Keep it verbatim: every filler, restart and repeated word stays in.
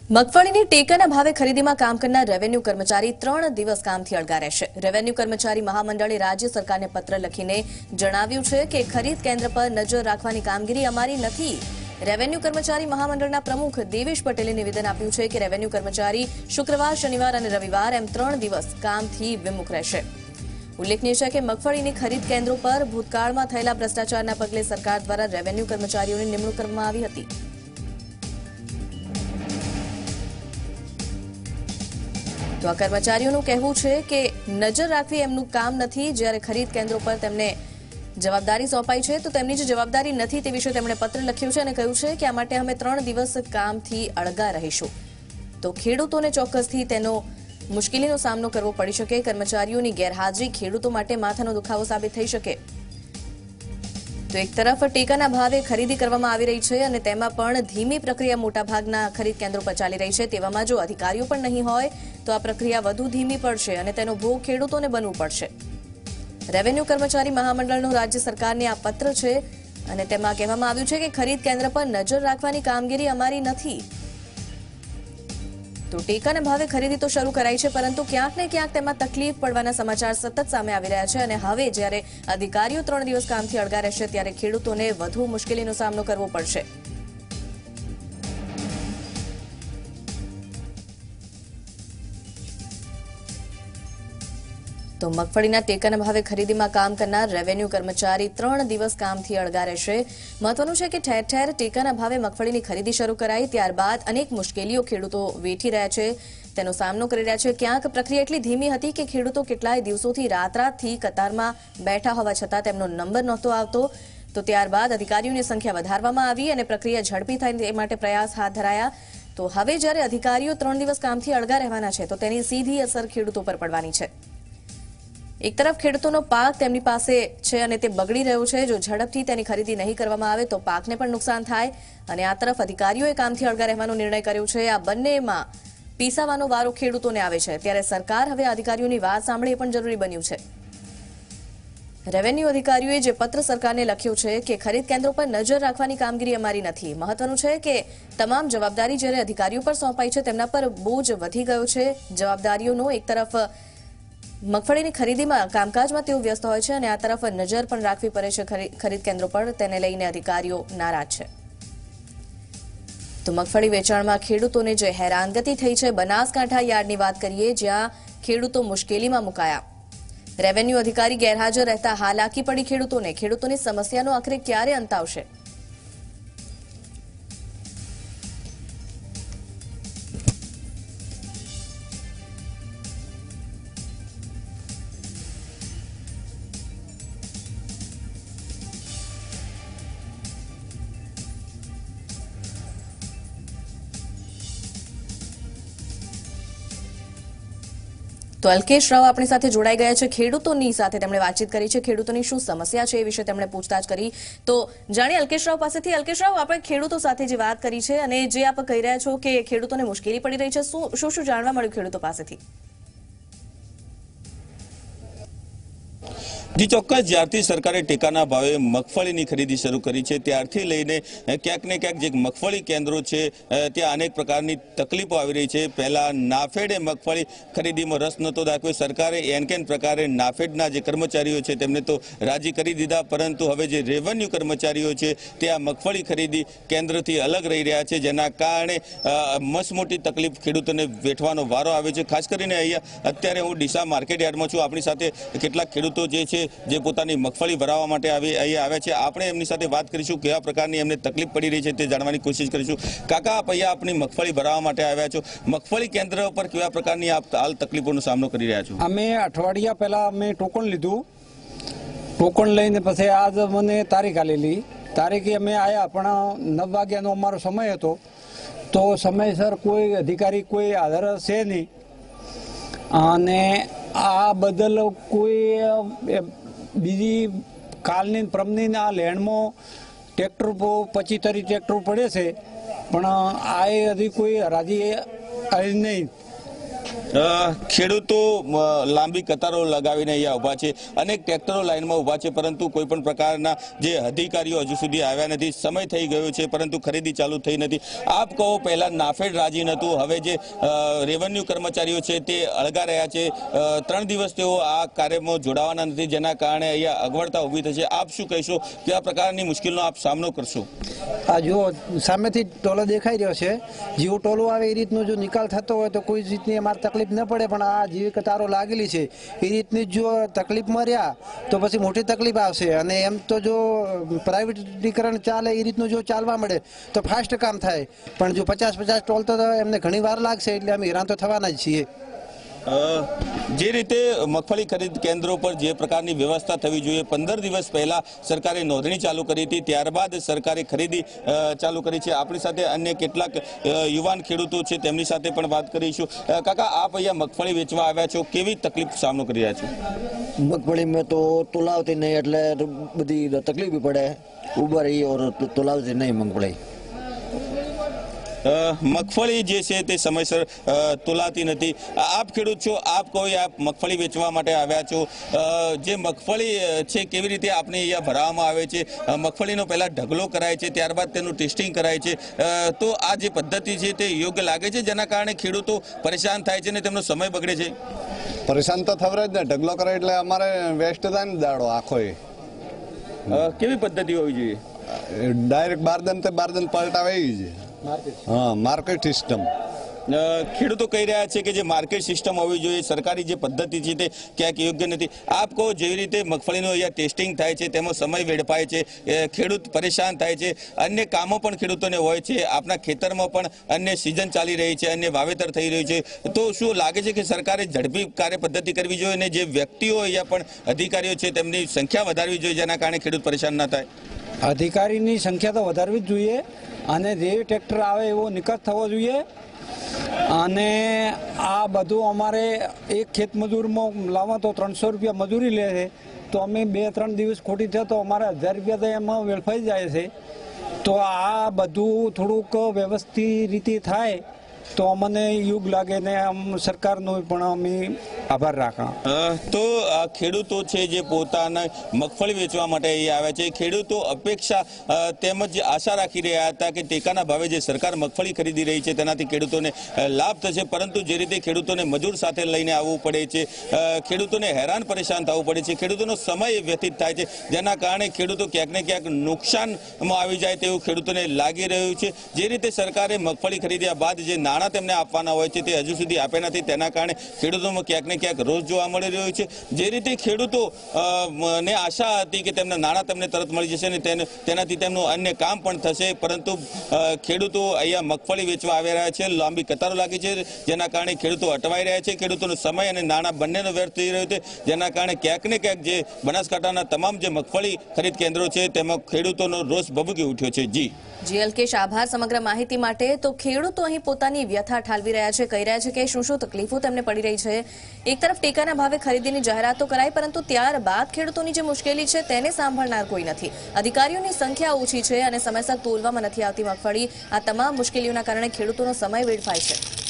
મગફળીની ટેકાના ભાવે ખરીદીમાં કામ કરનાર રેવન્યુ કર્મચારી ત્રણ દિવસ કામથી અળગા રહેશે। રેવન્યુ કર્મચારી મહામંડળે રાજ્ય સરકારને પત્ર લખીને જણાવ્યું છે કે ખરીદ કેન્દ્ર પર નજર રાખવાની કામગીરી અમારી નથી। રેવન્યુ કર્મચારી મહામંડળના પ્રમુખ દેવેશ પટેલે નિવેદન આપ્યું છે કે રેવન્યુ કર્મચારી શુક્રવાર, શનિવાર અને રવિવાર એમ ત્રણ દિવસ કામથી વિમુખ રહેશે। ઉલ્લેખનીય છે કે મગફળીની ખરીદ કેન્દ્રો પર ભૂતકાળમાં થયેલા ભ્રષ્ટાચારના પગલે સરકાર દ્વારા રેવન્યુ કર્મચારીઓની નિમણૂક કરવામાં આવી હતી। તો આ કર્મચારીઓનું કહેવું છે કે નજર રાખવી એમનું કામ નથી। જ્યારે ખરીદ કેન્દ્રો પર તેમને જવાબદારી સોંપાઈ છે તો તેમની જે જવાબદારી નથી તે વિશે તેમણે પત્ર લખ્યું છે અને કહ્યું છે કે આ માટે અમે ત્રણ દિવસ કામથી અળગા રહીશું। તો ખેડૂતોને ચોક્કસથી તેનો મુશ્કેલીનો સામનો કરવો પડી શકે। કર્મચારીઓની ગેરહાજરી ખેડૂતો માટે માથાનો દુખાવો સાબિત થઈ શકે। તો એક તરફ ટેકાના ભાવે ખરીદી કરવામાં આવી રહી છે અને તેમાં પણ ધીમી પ્રક્રિયા મોટાભાગના ખરીદ કેન્દ્રો પર ચાલી રહી છે। તેવામાં જો અધિકારીઓ પણ નહીં હોય તો આ પ્રક્રિયા વધુ ધીમી પડશે અને તેનો ભોગ ખેડૂતોને બનવું પડશે। રેવન્યુ કર્મચારી મહામંડળનો રાજ્ય સરકારને આ પત્ર છે અને તેમાં કહેવામાં આવ્યું છે કે ખરીદ કેન્દ્ર પર નજર રાખવાની કામગીરી અમારી નથી। તો ટેકાના ભાવે ખરીદી તો શરૂ કરાઈ છે પરંતુ ક્યાંક ને ક્યાંક તેમાં તકલીફ પડવાના સમાચાર સતત સામે આવી રહ્યા છે અને હવે જ્યારે અધિકારીઓ ત્રણ દિવસ કામથી અળગા રહેશે ત્યારે ખેડૂતોને વધુ મુશ્કેલીનો સામનો કરવો પડશે। તો મગફળીના ટેકાના ભાવે ખરીદીમાં કામ કરનાર રેવન્યુ કર્મચારી ત્રણ દિવસ કામથી અળગા રહેશે। મહત્વનું છે કે ઠેર ઠેર ટેકાના ભાવે મગફળીની ખરીદી શરૂ કરાઈ ત્યારબાદ અનેક મુશ્કેલીઓ ખેડૂતો વેઠી રહ્યા છે, તેનો સામનો કરી રહ્યા છે। ક્યાંક પ્રક્રિયા એટલી ધીમી હતી કે ખેડૂતો કેટલાય દિવસોથી રાત રાતથી કતારમાં બેઠા હોવા છતાં તેમનો નંબર નહોતો આવતો। તો ત્યારબાદ અધિકારીઓની સંખ્યા વધારવામાં આવી અને પ્રક્રિયા ઝડપી થાય તે માટે પ્રયાસ હાથ ધરાયા। તો હવે જ્યારે અધિકારીઓ ત્રણ દિવસ કામથી અળગા રહેવાના છે તો તેની સીધી અસર ખેડૂતો પર પડવાની છે। એક તરફ ખેડૂતોનો પાક તેમની પાસે છે અને તે બગડી રહ્યો છે। જો ઝડપથી તેની ખરીદી નહીં કરવામાં આવે તો પાકને પણ નુકસાન થાય અને આ તરફ અધિકારીઓએ કામથી અળગા રહેવાનો નિર્ણય કર્યો છે। આ બંનેમાં પીસાવાનો વારો ખેડૂતોને આવે છે ત્યારે સરકાર હવે અધિકારીઓની વાત સાંભળે પણ જરૂરી બન્યું છે। રેવન્યુ અધિકારીઓએ જે પત્ર સરકારને લખ્યો છે કે ખરીદ કેન્દ્રો પર નજર રાખવાની કામગીરી અમારી નથી। મહત્વનું છે કે તમામ જવાબદારી જ્યારે અધિકારીઓ પર સોંપાઈ છે તેમના પર બોજ વધી ગયો છે। જવાબદારીઓનો એક તરફ મગફળીની ખરીદીમાં કામકાજમાં તેઓ વ્યસ્ત હોય છે અને આ તરફ નજર પણ રાખવી પડે છે ખરીદ કેન્દ્રો પર, તેને લઈને અધિકારીઓ નારાજ છે। તો મગફળી વેચાણમાં ખેડૂતોને જે હેરાનગતિ થઈ છે, બનાસકાંઠા યાર્ડની વાત કરીએ જ્યાં ખેડૂતો મુશ્કેલીમાં મુકાયા। રેવન્યુ અધિકારી ગેરહાજર રહેતા હાલાકી પડી ખેડૂતોને। ખેડૂતોની સમસ્યાનો આખરે ક્યારે અંત આવશે? તો અલ્કેશ રાવ આપણી સાથે જોડાઈ ગયા છે, ખેડૂતોની સાથે તેમણે વાતચીત કરી છે, ખેડૂતોની શું સમસ્યા છે એ વિશે તેમણે પૂછતાછ કરી। તો જાણીએ અલ્કેશ રાવ પાસેથી। અલ્કેશ રાવ, આપણે ખેડૂતો સાથે જે વાત કરી છે અને જે આપ કહી રહ્યા છો કે ખેડૂતોને મુશ્કેલી પડી રહી છે, શું શું જાણવા મળ્યું ખેડૂતો પાસેથી? જી ચોક્કસ, જ્યારથી સરકારે ટેકાના ભાવે મગફળીની ખરીદી શરૂ કરી છે ત્યારથી લઈને ક્યાંક ને ક્યાંક જે મગફળી કેન્દ્રો છે ત્યાં અનેક પ્રકારની તકલીફો આવી રહી છે। પહેલા નાફેડે મગફળી ખરીદીમાં રસ નહોતો દાખવ્યો, સરકારે એન કેન પ્રકારે નાફેડના જે કર્મચારીઓ છે તેમને તો રાજી કરી દીધા, પરંતુ હવે જે રેવન્યુ કર્મચારીઓ છે તે આ મગફળી ખરીદી કેન્દ્રથી અલગ રહી રહ્યા છે, જેના કારણે મસમોટી તકલીફ ખેડૂતોને વેઠવાનો વારો આવે છે। ખાસ કરીને અહીંયા અત્યારે હું ડીસા માર્કેટ યાર્ડમાં છું, આપણી સાથે કેટલાક ખેડૂતો જે છે જે પોતાની મગફળી ભરાવવા માટે આવી અહીંયા આવ્યા છે। આપણે એમની સાથે વાત કરીશું, કેવા પ્રકારની એમને તકલીફ પડી રહી છે તે જાણવાની કોશિશ કરીશું। કાકા, આપ અહીંયા આપની મગફળી ભરાવવા માટે આવ્યા છો, મગફળી કેન્દ્ર પર કેવા પ્રકારની આપ હાલ તકલીફોનો સામનો કરી રહ્યા છો? અમે અઠવાડિયા પહેલા અમે ટોકન લીધું, ટોકન લઈને પછી આજ મને તારીખ આલેલી, તારીખે અમે આવ્યા પણ નવ વાગ્યાનો અમારો સમય હતો તો સમયસર કોઈ અધિકારી કોઈ હાજર છે નહીં અને આ બદલ કોઈ બીજી કાલની પ્રમની આ લેન્ડમાં ટ્રેક્ટર પચીસ તરી ટ્રેક્ટર પડે છે પણ આ હજી કોઈ હરાજી આવી નહીં। ખેડૂતો લાંબી કતારો લગાવીને અહીંયા ઉભા છે, અનેક ટ્રેક્ટરો લાઈનમાં ઉભા છે, પરંતુ કોઈ પણ પ્રકારના જે અધિકારીઓ હજુ સુધી આવ્યા નથી. સમય થઈ ગયો છે પરંતુ ખરીદી ચાલુ થઈ નથી. આપ કહો, પહેલા નાફેડ રાજી નહોતું, હવે જે રેવન્યુ કર્મચારીઓ છે તે અળગા રહ્યા છે. ત્રણ દિવસ તેઓ આ કાર્યમાં જોડાવાના નથી, જેના કારણે અહીંયા અગવડતા ઊભી થશે. આપ શું કહેશો, કયા પ્રકારની મુશ્કેલીનો આપ સામનો કરશો? આ જો સામેથી ટોલો દેખાઈ રહ્યો છે, જેવું ટોલું આવે એ રીતનો જો નિકાલ થતો હોય તો કોઈ રીતની અમારે તકલીફ ન પડે, પણ આ જેવી કતારો લાગેલી છે એ રીતની જો તકલીફમાં રહ્યા તો પછી મોટી તકલીફ આવશે. અને એમ તો જો પ્રાઇવેટીકરણ ચાલે એ રીતનું જો ચાલવા મળે તો ફાસ્ટ કામ થાય, પણ જો પચાસ પચાસ ટોલ તો એમને ઘણી વાર લાગશે, એટલે અમે હેરાન તો થવાના જ છીએ. જે રીતે મગફળી ખરીદ કેન્દ્રો પર જે પ્રકારની વ્યવસ્થા થવી જોઈએ, પંદર દિવસ પહેલા સરકારે નોંધણી ચાલુ કરી હતી, ત્યારબાદ સરકારે ખરીદી ચાલુ કરી છે. આપણી સાથે અન્ય કેટલાક યુવાન ખેડૂતો છે, તેમની સાથે પણ વાત કરીશું. કાકા, આપ અહીંયા મગફળી વેચવા આવ્યા છો, કેવી તકલીફ સામનો કરી રહ્યા છો? મગફળીમાં તો તોલાવતી નહીં, એટલે બધી તકલીફ પડે. ઉભા રહી ઓર તોલાવતી નહીં મગફળી. મગફળી જે છે તે સમયસર તોલાતી નથી. આપ ખેડૂત છો, આપ કહો, આપ મગફળી વેચવા માટે આવ્યા છો. જે મગફળી છે કેવી રીતે આપને અહીંયા ભરાવવામાં આવે છે? મગફળીનો પહેલા ઢગલો કરાય છે, ત્યારબાદ તેનું ટેસ્ટિંગ કરાય છે. તો આ જે પદ્ધતિ છે તે યોગ્ય લાગે છે, જેના કારણે ખેડૂતો પરેશાન થાય છે અને તેમનો સમય બગડે છે? પરેશાન તો થવરે જ ને, ઢગલો કરે એટલે અમારે વેસ્ટ થાય ને દાડો આખો. એ કેવી પદ્ધતિ હોવી જોઈએ? ડાયરેક્ટ બારદન તે બારદન પલટાવે છે. હા, માર્કેટ સિસ્ટમ. ખેડૂતો કહી રહ્યા છે કે જે માર્કેટ સિસ્ટમ હોવી જોઈએ, સરકારી જે પદ્ધતિ છે તે ક્યાંક યોગ્ય નથી. આપ કહો, જેવી રીતે મગફળીનું અહીંયા ટેસ્ટિંગ થાય છે, તેમાં સમય વેડફાય છે, ખેડૂત પરેશાન થાય છે, અન્ય કામો પણ ખેડૂતોને હોય છે, આપણા ખેતરમાં પણ અન્ય સિઝન ચાલી રહી છે, અન્ય વાવેતર થઈ રહ્યું છે. તો શું લાગે છે કે સરકારે ઝડપી કાર્ય પદ્ધતિ કરવી જોઈએ અને જે વ્યક્તિઓ અહીંયા પણ અધિકારીઓ છે તેમની સંખ્યા વધારવી જોઈએ, જેના કારણે ખેડૂત પરેશાન ના થાય? અધિકારીની સંખ્યા તો વધારવી જ જોઈએ, અને જે ટ્રેક્ટર આવે એવો નિકાસ થવો જોઈએ. અને આ બધું અમારે એક ખેત મજૂરમાં લાવવા તો ત્રણસો રૂપિયા મજૂરી લે છે, તો અમે બે ત્રણ દિવસ ખોટી થયા તો અમારે હજાર રૂપિયા તો એમાં વેડફાઈ જાય છે. તો આ બધું થોડુંક વ્યવસ્થિત રીતે થાય તો અમને યોગ લાગે ને આમ સરકારનો પણ અમે આભાર રાખા. તો ખેડૂતો છે જે પોતાના મગફળી વેચવા માટે અહીં આવ્યા છે, ખેડૂતો અપેક્ષા તેમજ આશા રાખી રહ્યા હતા કે ટેકાના ભાવે જે સરકાર મગફળી ખરીદી રહી છે તેનાથી ખેડૂતોને લાભ થશે, પરંતુ જે રીતે ખેડૂતોને મજૂર સાથે લઈને આવવું પડે છે, ખેડૂતોને હેરાન પરેશાન થવું પડે છે, ખેડૂતોનો સમય વ્યતીત થાય છે, જેના કારણે ખેડૂતો ક્યાંક ને ક્યાંક નુકસાનમાં આવી જાય તેવું ખેડૂતોને લાગી રહ્યું છે. જે રીતે સરકારે મગફળી ખરીદ્યા બાદ જે નાણાં તેમને આપવાના હોય છે તે હજુ સુધી આપ્યા નથી, તેના કારણે ખેડૂતોમાં ક્યાંક ને ક્યાંક રોષ જોવા મળી રહ્યો છે. જે રીતે ખેડૂતો ને આશા હતી કે તેમના નાણાં તેમને તરત મળી જશે અને તેનાથી તેમનું અન્ય કામ પણ થશે, પરંતુ ખેડૂતો અહીંયા મગફળી વેચવા આવી રહ્યા છે, લાંબી કતારો લાગી છે, જેના કારણે ખેડૂતો અટવાઈ રહ્યા છે, ખેડૂતોનો સમય અને નાણાં બંનેનો વ્યર્થ થઈ રહ્યો છે, જેના કારણે ક્યાંક ને ક્યાંક જે બનાસકાંઠાના તમામ જે મગફળી ખરીદ કેન્દ્રો છે તેમાં ખેડૂતોનો રોષ ભભૂકી ઉઠ્યો છે. જી જીએલકેશ, આભાર સમગ્ર માહિતી માટે. તો ખેડૂતો અહીં પોતાની વ્યથા ઠાલવી રહ્યા છે, કહી રહ્યા છે કે શું શું તકલીફો તેમને પડી રહી છે. એક તરફ ટેકાના ભાવે ખરીદીની જાહેરાતો કરાઈ, પરંતુ ત્યારબાદ ખેડૂતોની જે મુશ્કેલી છે તેને સાંભળનાર કોઈ નથી. અધિકારીઓની સંખ્યા ઓછી છે અને સમયસર તોલવામાં નથી આવતી મગફળી. આ તમામ મુશ્કેલીઓના કારણે ખેડૂતોનો સમય વેડફાય છે.